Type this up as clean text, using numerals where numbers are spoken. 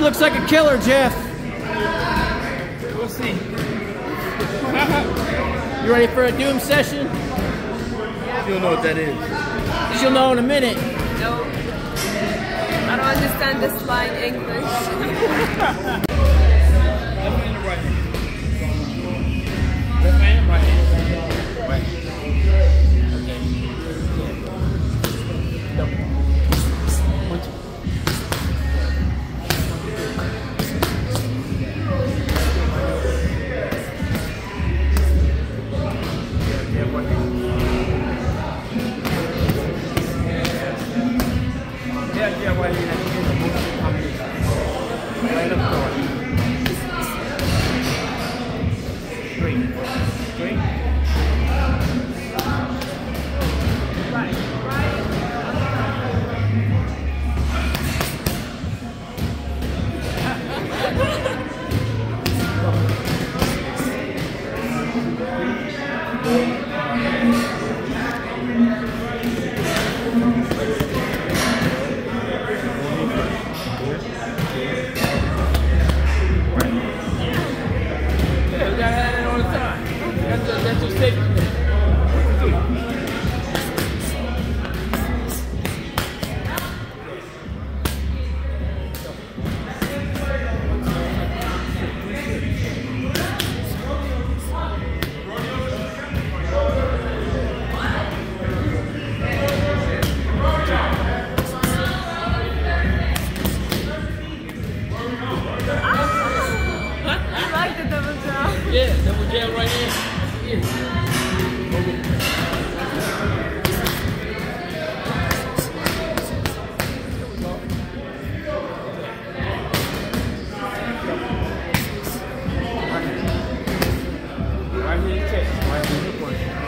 looks like a killer, Jeff. We'll see. You ready for a doom session? You'll know what that is. She'll know in a minute. No. I don't understand this line English. Left hand or right hand? Left hand, right hand? Right. Okay. Double. 1, 2. Yeah, one hand. Yeah, right hand. Right up forward. Straight. Straight. Right. That's your safety net. I like the double jab. Yeah, double jab right here. Right here, chest. Right here, hip one.